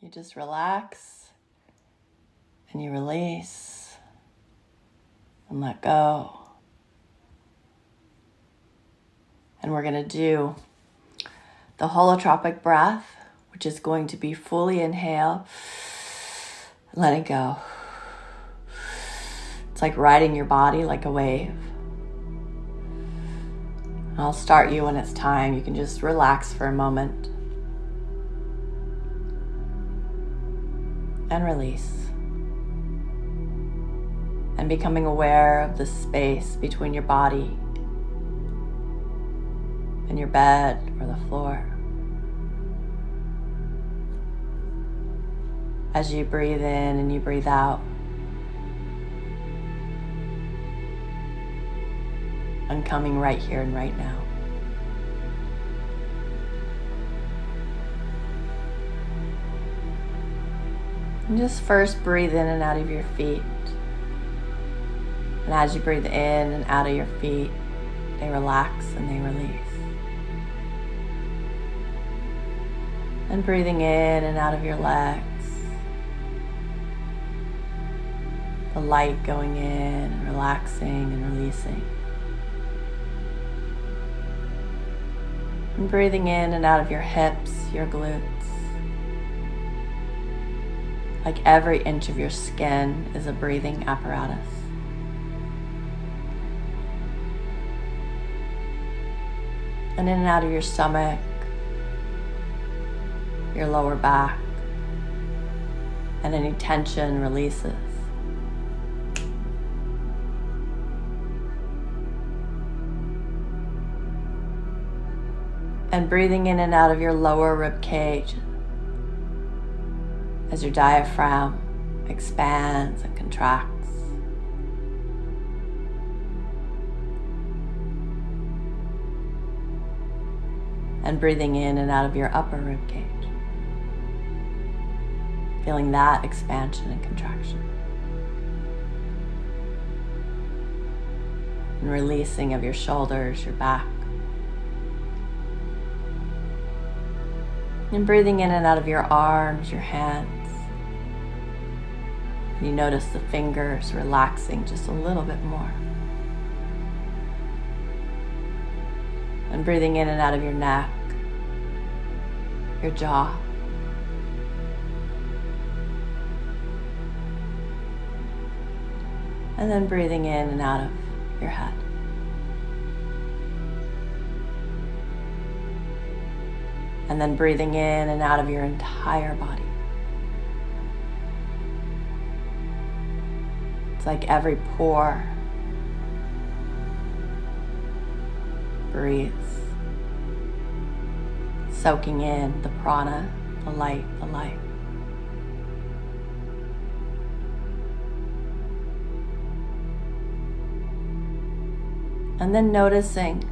You just relax and you release and let go. And we're going to do the holotropic breath, which is going to be fully inhale, let it go. It's like riding your body like a wave. And I'll start you when it's time. You can just relax for a moment. And release. And becoming aware of the space between your body and your bed or the floor. As you breathe in and you breathe out. And coming right here and right now. And just first breathe in and out of your feet. And as you breathe in and out of your feet, they relax and they release. And breathing in and out of your legs. The light going in and relaxing and releasing. And breathing in and out of your hips, your glutes. Like every inch of your skin is a breathing apparatus. And in and out of your stomach, your lower back, and any tension releases. And breathing in and out of your lower rib cage as your diaphragm expands and contracts. And breathing in and out of your upper rib cage. Feeling that expansion and contraction. And releasing of your shoulders, your back. And breathing in and out of your arms, your hands. You notice the fingers relaxing just a little bit more. And breathing in and out of your neck, your jaw. And then breathing in and out of your head. And then breathing in and out of your entire body. It's like every pore breathes, soaking in the prana, the light, the life. And then noticing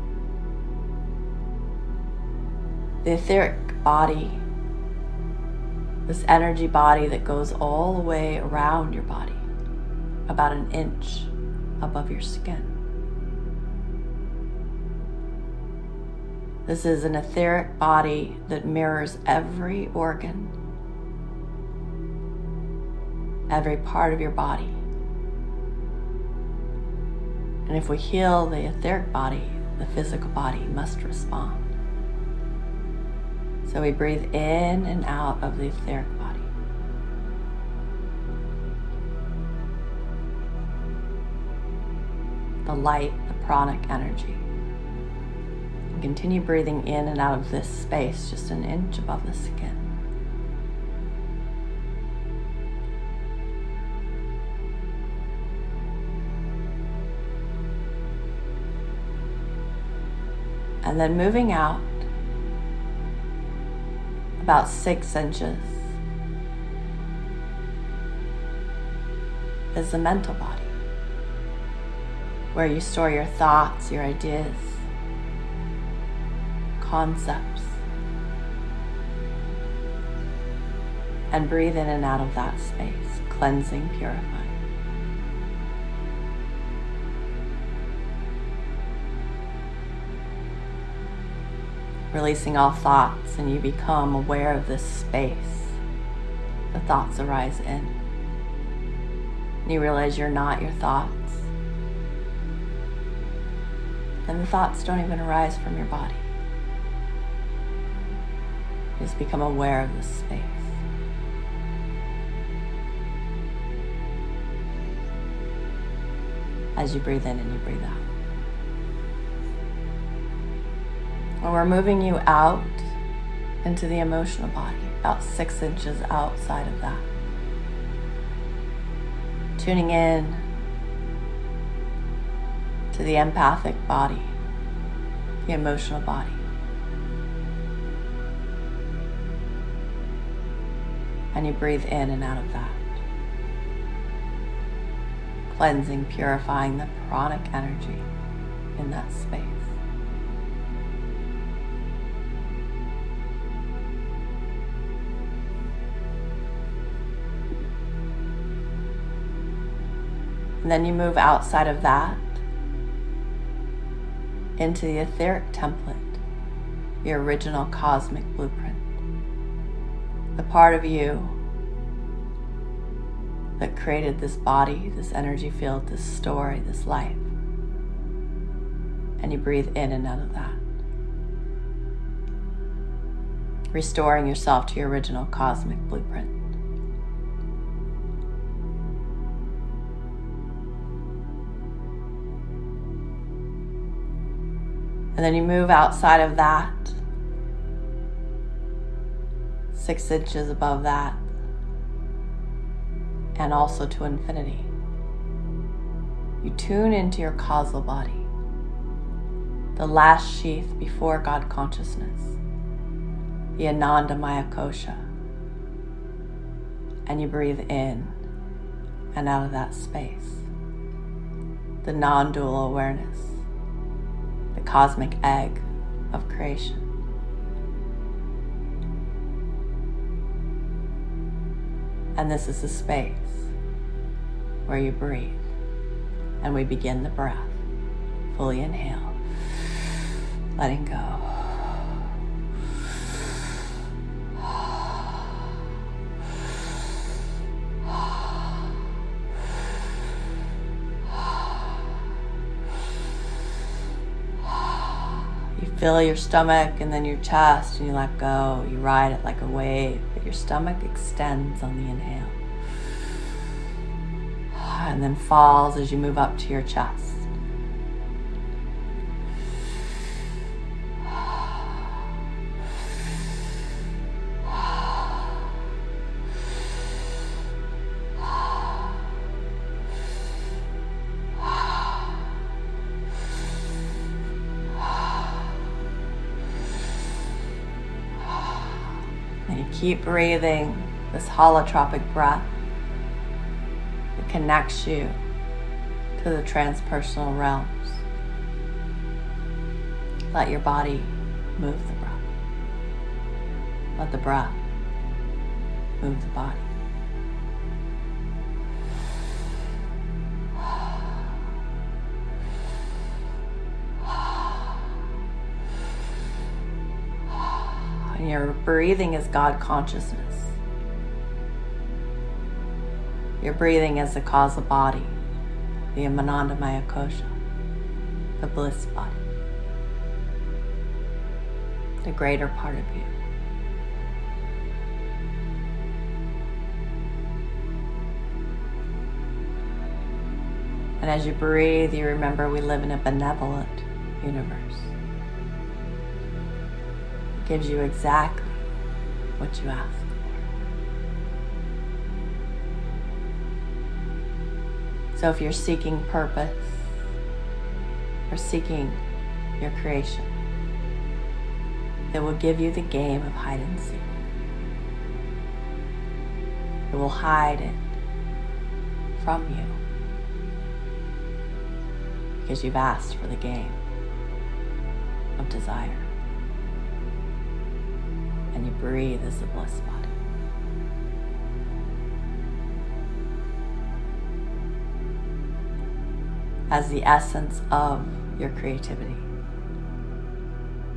the etheric body, this energy body that goes all the way around your body, about an inch above your skin. This is an etheric body that mirrors every organ, every part of your body. And if we heal the etheric body, the physical body must respond. So we breathe in and out of the etheric body. The light, the pranic energy. And continue breathing in and out of this space, just an inch above the skin. And then moving out about 6 inches is the mental body, where you store your thoughts, your ideas, concepts, and breathe in and out of that space, cleansing, purifying. Releasing all thoughts, and you become aware of this space the thoughts arise in. And you realize you're not your thoughts. And the thoughts don't even arise from your body. You just become aware of this space. As you breathe in and you breathe out. And we're moving you out into the emotional body, about 6 inches outside of that. Tuning in to the empathic body, the emotional body. And you breathe in and out of that. Cleansing, purifying the pranic energy in that space. And then you move outside of that into the etheric template, your original cosmic blueprint. The part of you that created this body, this energy field, this story, this life. And you breathe in and out of that. Restoring yourself to your original cosmic blueprint. And then you move outside of that, 6 inches above that, and also to infinity. You tune into your causal body, the last sheath before God consciousness, the Ananda Maya Kosha, and you breathe in and out of that space, the non-dual awareness, the cosmic egg of creation. And this is the space where you breathe. And we begin the breath. Fully inhale. Letting go. You feel your stomach and then your chest, and you let go. You ride it like a wave, but your stomach extends on the inhale. And then falls as you move up to your chest. And you keep breathing this holotropic breath that connects you to the transpersonal realms. Let your body move the breath. Let the breath move the body. And your breathing is God consciousness. Your breathing is the causal body, the Ananda Maya Kosha, the bliss body, the greater part of you. And as you breathe, you remember we live in a benevolent universe. It gives you exactly what you ask for. So if you're seeking purpose or seeking your creation, it will give you the game of hide and seek. It will hide it from you because you've asked for the game of desire. And you breathe as the bliss body. As the essence of your creativity.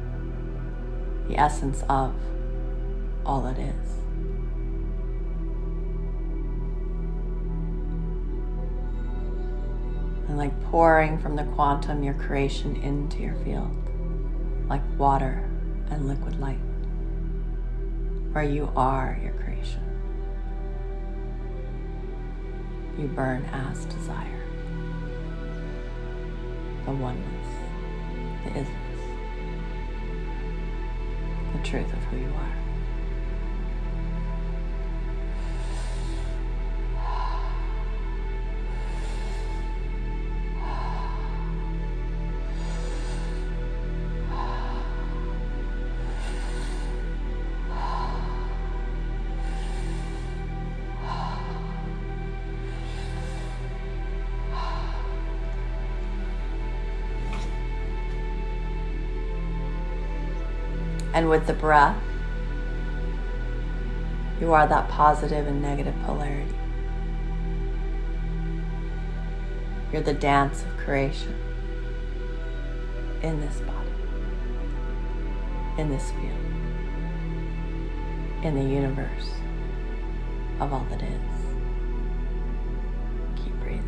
The essence of all that is. And like pouring from the quantum your creation into your field, like water and liquid light, where you are your creation. You burn as desire, the oneness, the isness, the truth of who you are. And with the breath, you are that positive and negative polarity. You're the dance of creation in this body, in this field, in the universe of all that is. Keep breathing.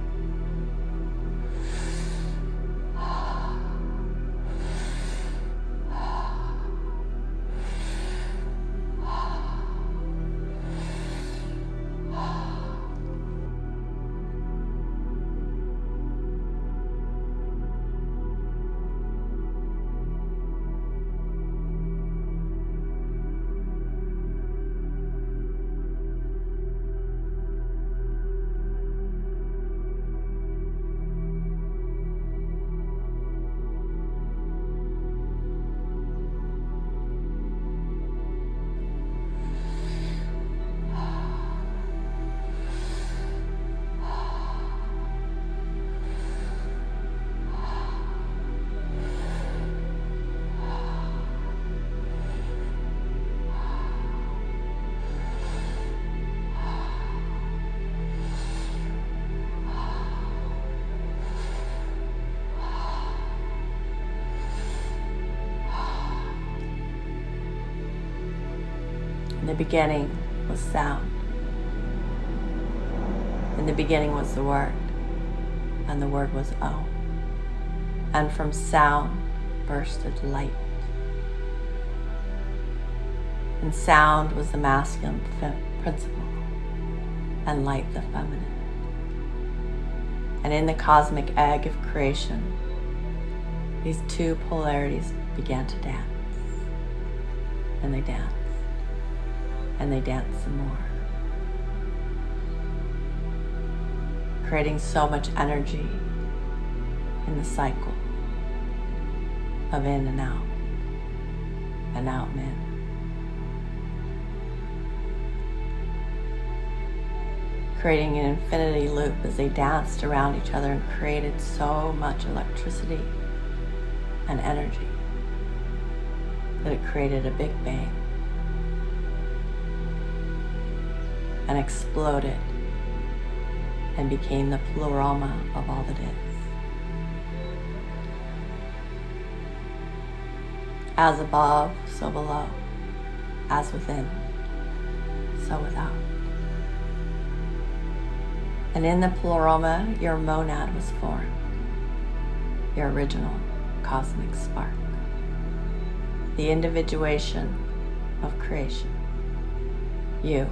In the beginning was sound. In the beginning was the Word, and the Word was O. And from sound bursted light. And sound was the masculine principle, and light the feminine. And in the cosmic egg of creation, these two polarities began to dance. And they danced. And they dance some more, creating so much energy in the cycle of in and out and in. Creating an infinity loop as they danced around each other and created so much electricity and energy that it created a big bang. And exploded and became the pleroma of all that is. As above, so below. As within, so without. And in the pleroma, your monad was formed, your original cosmic spark, the individuation of creation, you,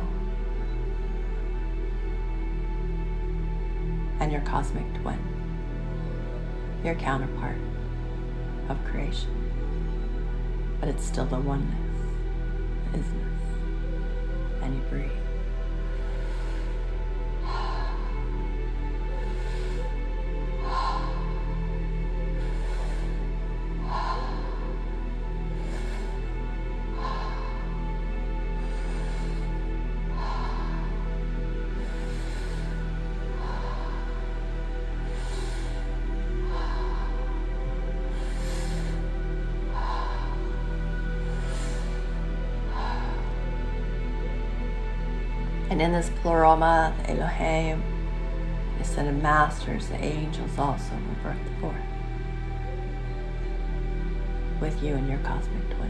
and your cosmic twin, your counterpart of creation. But it's still the oneness, the isness, and you breathe. And in this pleroma, the Elohim, the ascended masters, the angels also were birthed forth with you and your cosmic twin.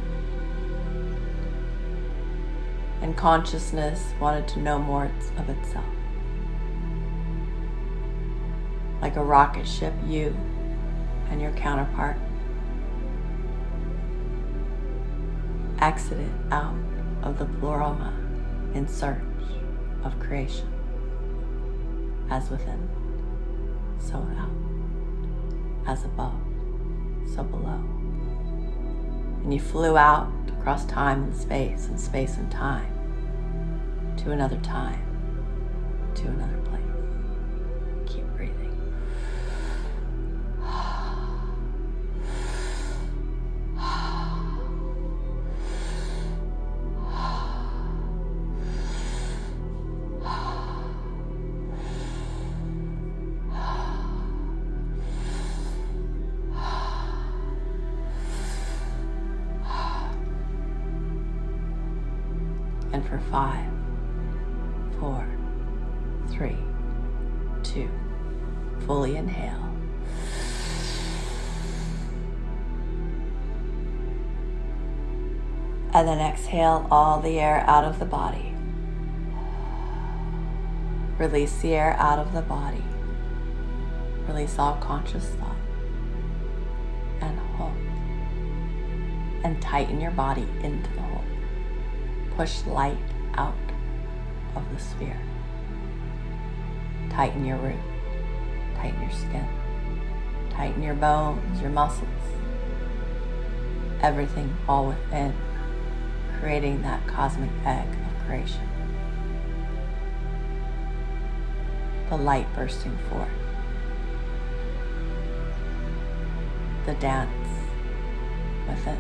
And consciousness wanted to know more of itself. like a rocket ship, you and your counterpart exited out of the pleroma in search of creation. As within, so without. As above, so below. And you flew out across time and space and time, to another time, to another place. Keep breathing. And for 5, 4, 3, 2, fully inhale. And then exhale all the air out of the body. Release the air out of the body. Release all conscious thought. And hold. And tighten your body into the hold. Push light out of the sphere. Tighten your root. Tighten your skin. Tighten your bones, your muscles. Everything all within, creating that cosmic egg of creation. The light bursting forth. The dance within.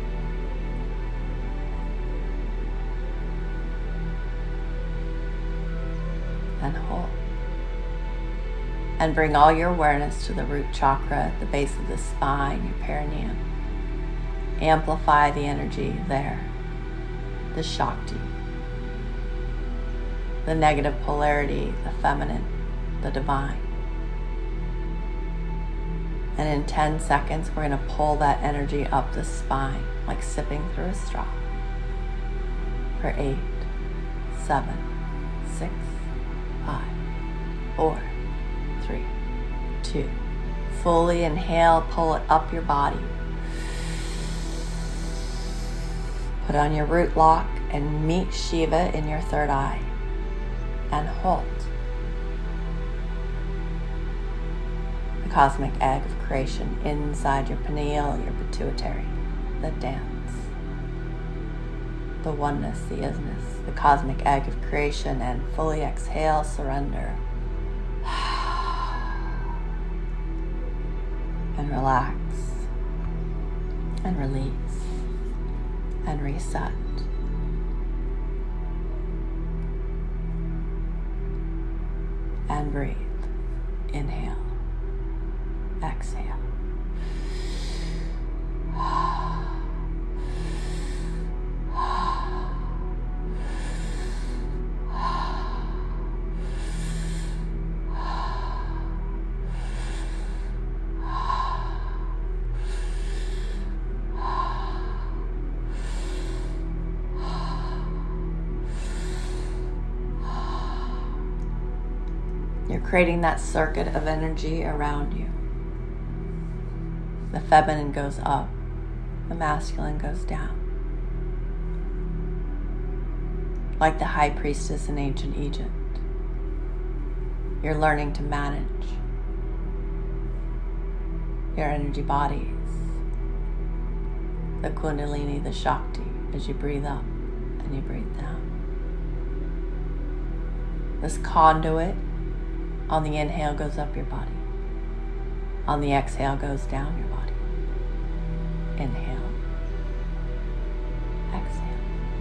And hold. And bring all your awareness to the root chakra at the base of the spine, your perineum. Amplify the energy there, the Shakti, the negative polarity, the feminine, the divine. And in 10 seconds, we're going to pull that energy up the spine, like sipping through a straw. For 8, 7, 6, 5, 4, 3, 2. Fully inhale, pull it up your body. Put on your root lock and meet Shiva in your third eye. And hold. The cosmic egg of creation inside your pineal, your pituitary. The dance. The oneness, the isness, the cosmic egg of creation, and fully exhale, surrender. And relax. And release. And reset. And breathe. Inhale. Exhale. You're creating that circuit of energy around you. The feminine goes up, the masculine goes down. Like the high priestess in ancient Egypt, you're learning to manage your energy bodies, the Kundalini, the Shakti, as you breathe up and you breathe down. This conduit on the inhale goes up your body. On the exhale goes down your body. Inhale. Exhale.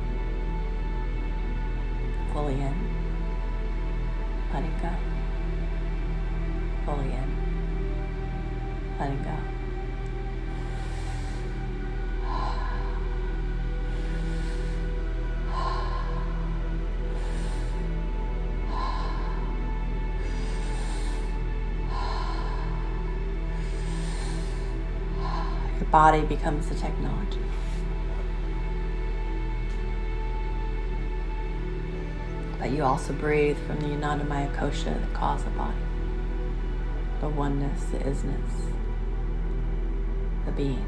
Fully in. Letting go. Fully in. Letting go. Your body becomes the technology. But you also breathe from the Anandamaya Kosha that calls the body. the oneness, the isness, the being.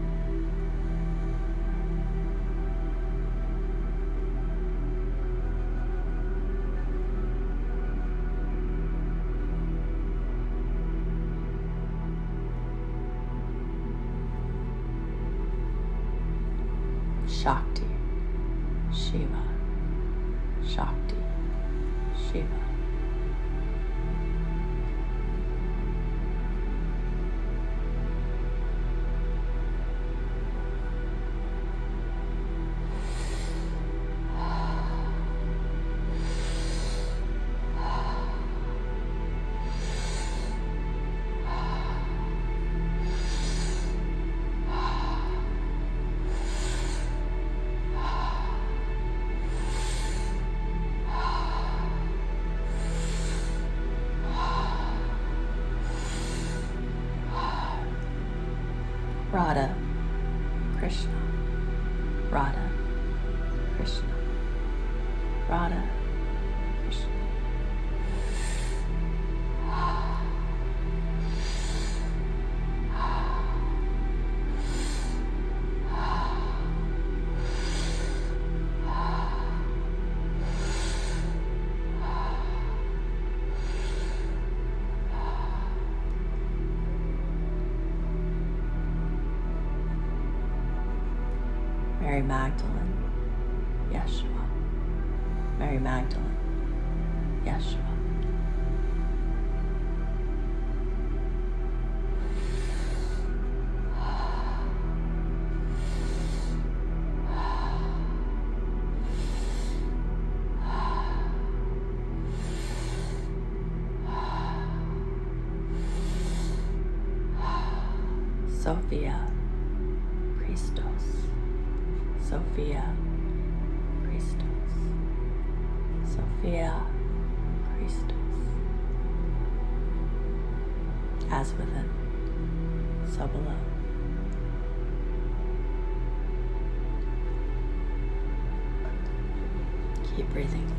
Shakti, Shiva, Shakti, Shiva. Radha, Krishna, Radha, Krishna, Radha, Krishna. Mary Magdalene, Yeshua. Mary Magdalene, Yeshua. Sophia-Cristos. Sophia-Cristos. Sophia-Cristos. As within, so below. Keep breathing.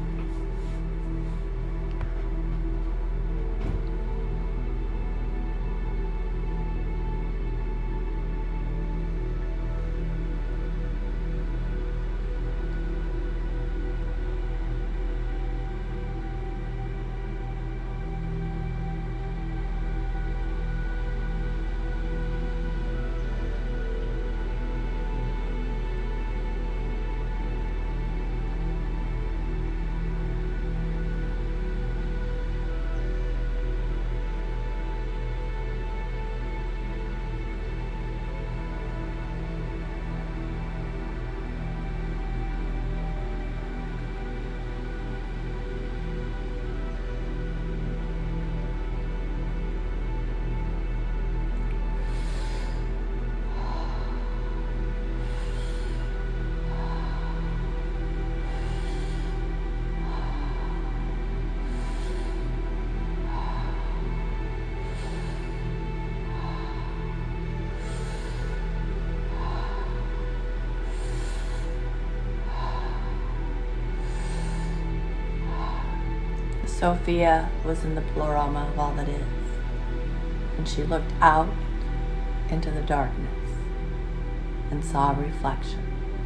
Sophia was in the pleroma of all that is, and she looked out into the darkness and saw a reflection,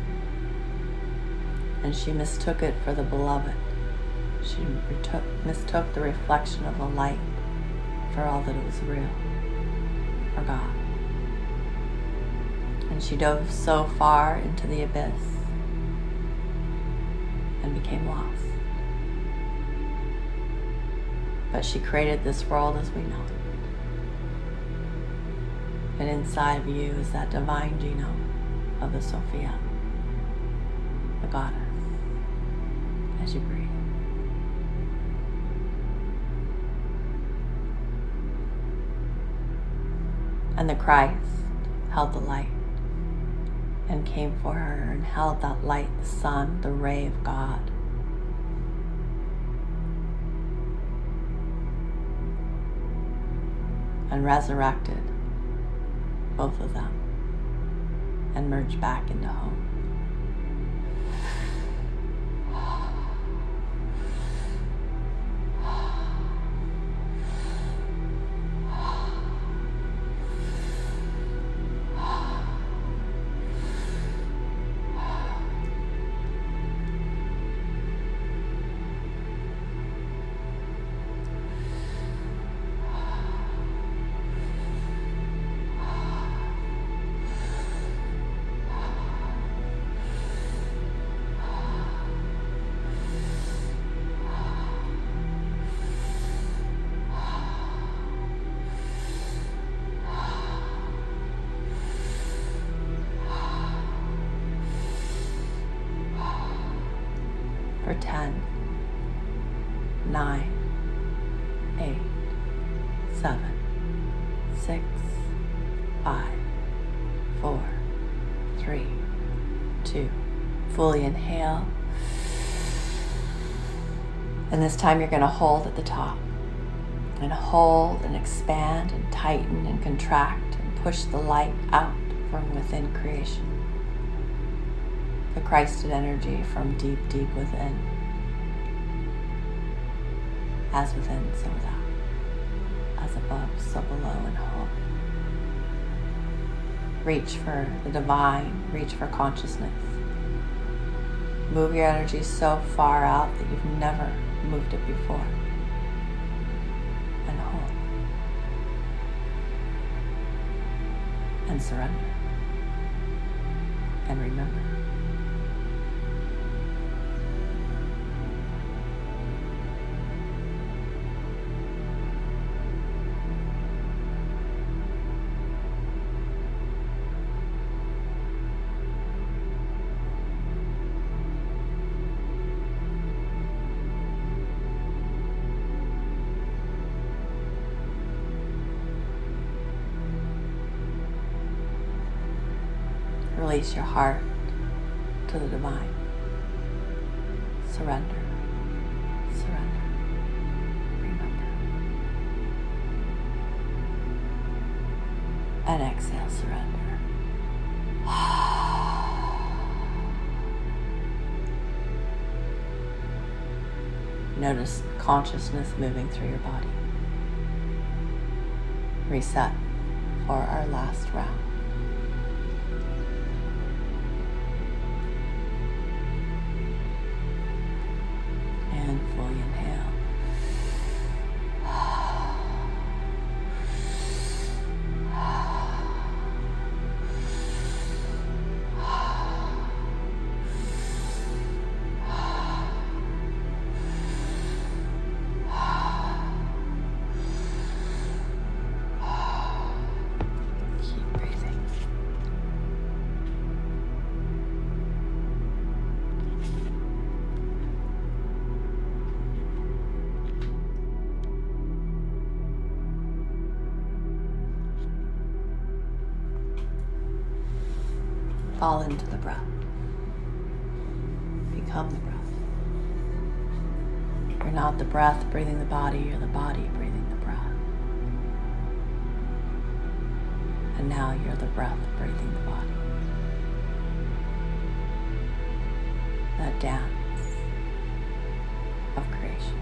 and she mistook it for the beloved. She mistook the reflection of the light for all that it was real, for God. And she dove so far into the abyss and became lost. But she created this world as we know it. And inside of you is that divine genome of the Sophia, the goddess, as you breathe. And the Christ held the light and came for her and held that light, the sun, the ray of God. And resurrected both of them and merged back into home. 9, 8, 7, 6, 5, 4, 3, 2. Fully inhale. And this time you're going to hold at the top. And hold and expand and tighten and contract and push the light out from within creation. The Christed energy from deep, deep within. As within, so without. As above, so below and whole. Reach for the divine. Reach for consciousness. Move your energy so far out that you've never moved it before. And hold. And surrender. And remember. Release your heart to the divine. Surrender. Surrender. Remember. And exhale, surrender. Notice consciousness moving through your body. Reset for our last round. And fully inhale. Keep breathing. Fall into the breath. Become the breath. You're not the breath breathing the body, you're the body breathing the breath. And now you're the breath breathing the body. That dance of creation.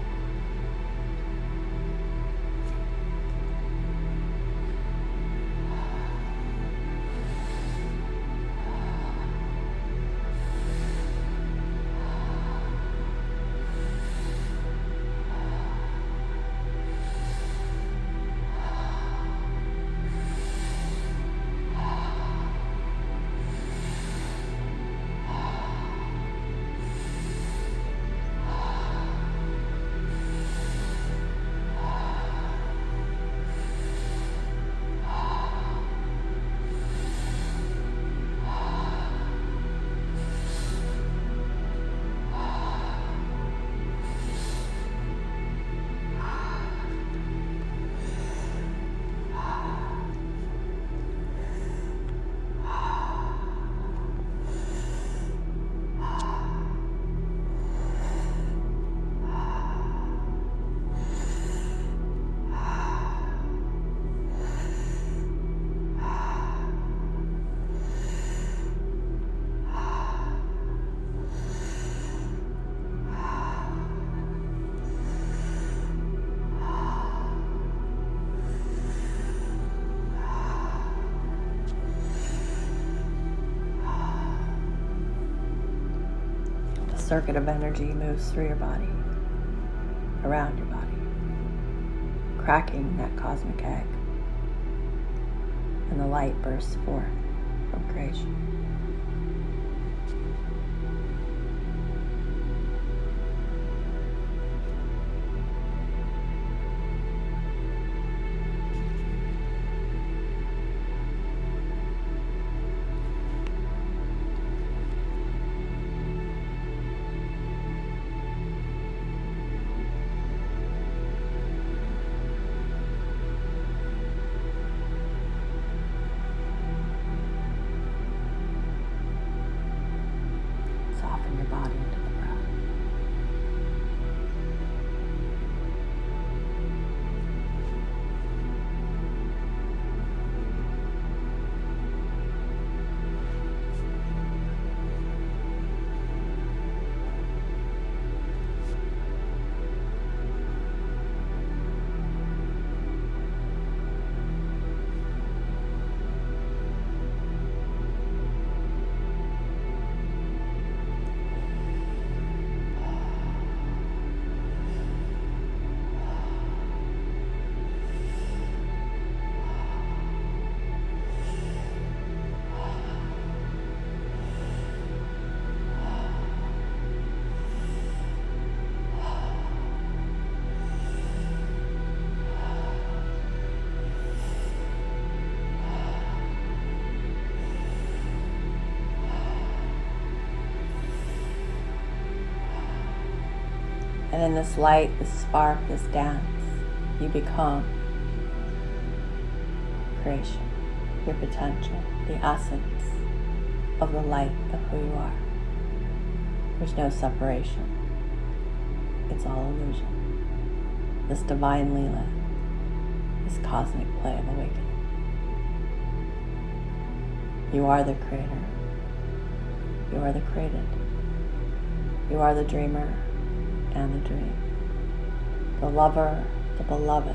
Circuit of energy moves through your body, around your body, cracking that cosmic egg, and the light bursts forth from creation. And in this light, this spark, this dance, you become creation, your potential, the essence of the light of who you are. There's no separation. It's all illusion. This divine Leela, this cosmic play of awakening. You are the creator. You are the created. You are the dreamer and the dream. The lover, the beloved.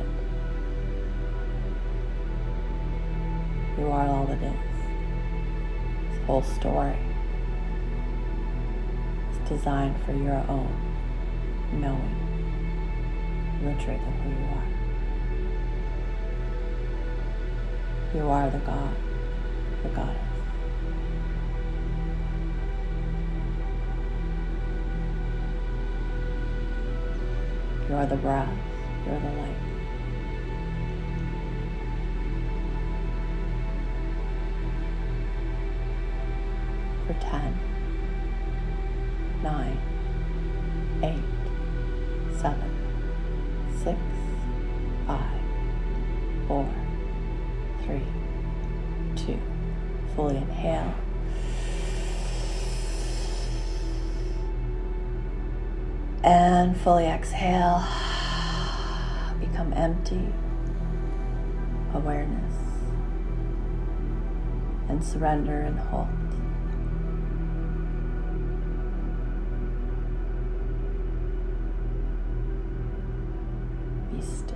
You are all that is. This whole story is designed for your own knowing the truth of who you are. You are the God, the goddess. You are the breath, you are the light. For 10, 9, 8, 7, 6, 5, 4, 3, 2. Fully inhale. And fully exhale. Become empty. Awareness. And surrender and hold. Be still.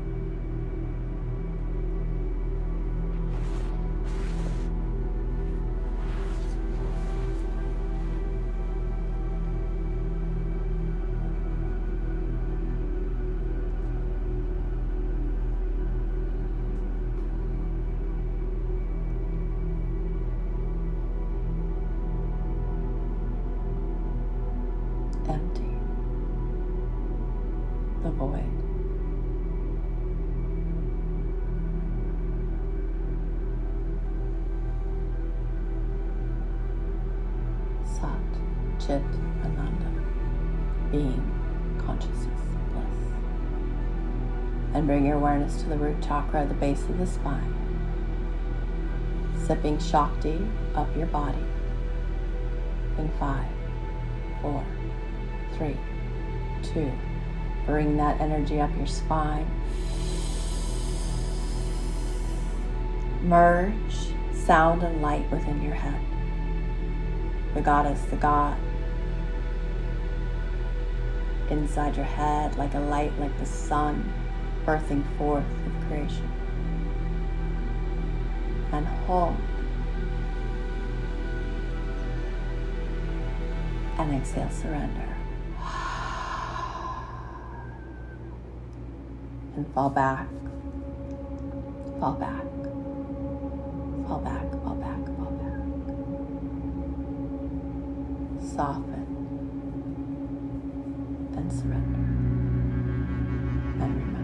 Empty. The void. Sat, Chit, Ananda. Being, consciousness, bliss. And bring your awareness to the root chakra at the base of the spine. Sipping Shakti up your body. In 5, 4, 3, 2. Bring that energy up your spine. Merge sound and light within your head. The goddess, the god, inside your head, like a light, like the sun, birthing forth of creation. And hold. And exhale, surrender. And fall back, fall back, fall back, fall back, fall back. Soften and surrender. And remember.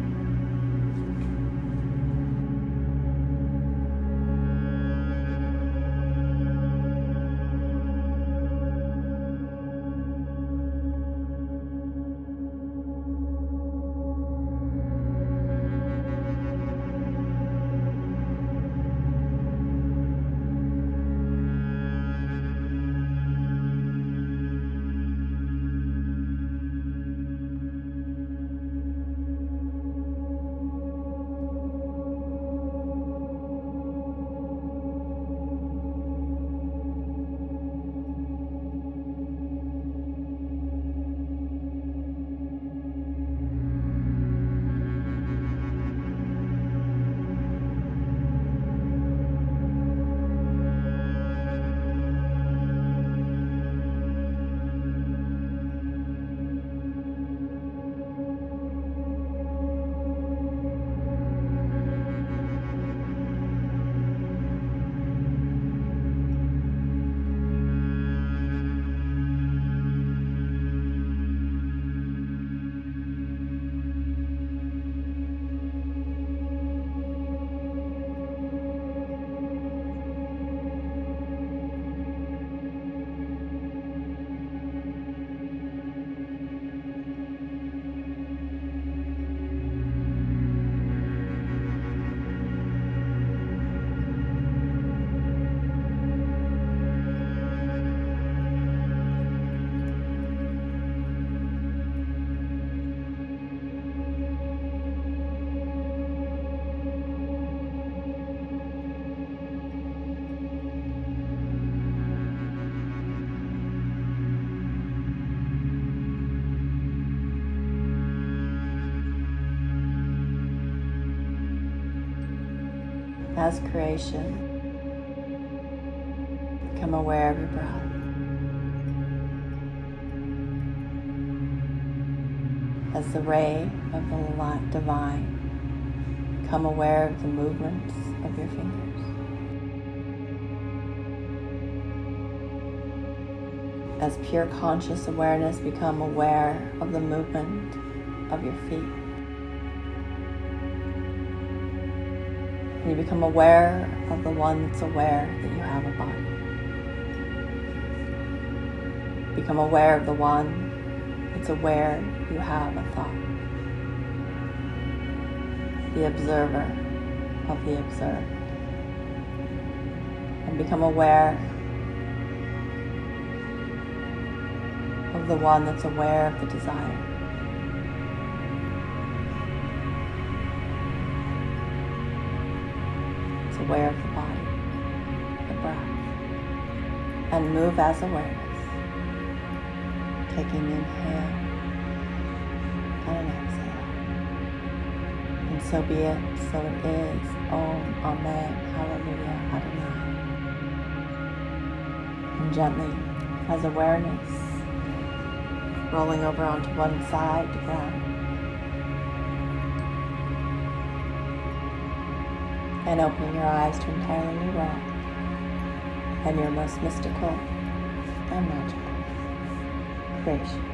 as creation. Become aware of your breath. As the ray of the divine, become aware of the movements of your fingers. As pure conscious awareness, become aware of the movement of your feet. And you become aware of the one that's aware that you have a body. Become aware of the one that's aware you have a thought. The observer of the observed. And become aware of the one that's aware of the desire. It's aware of the body, the breath, and move as awareness. Taking an inhale and an exhale. And so be it, so it is. Om, Amen, Hallelujah, Adonai. And gently, as awareness, rolling over onto one side to ground. And opening your eyes to entirely new world and your most mystical and magical creation.